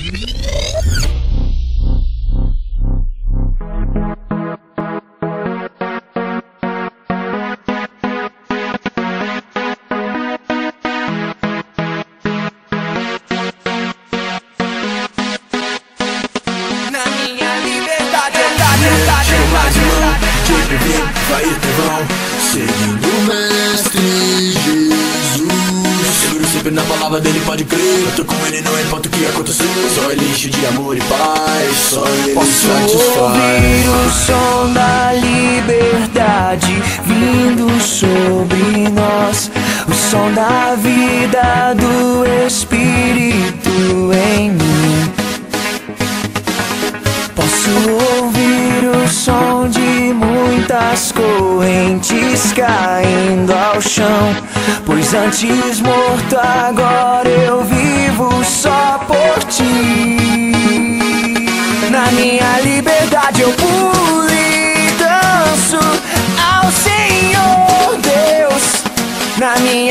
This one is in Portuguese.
Vai e vão, seguindo o Mestre Jesus. Seguro sempre na palavra dele, pode crer. Eu tô com ele, não importa o que acontecer. Só ele enche de amor e paz, só ele satisfaz. Ouvir o som da liberdade vindo sobre nós, o som da vida do Espírito em mim. Posso ouvir o som de muitas correntes caindo ao chão, pois antes morto agora eu vivo só por ti. Na minha liberdade eu pulo e danço ao Senhor Deus. Na minha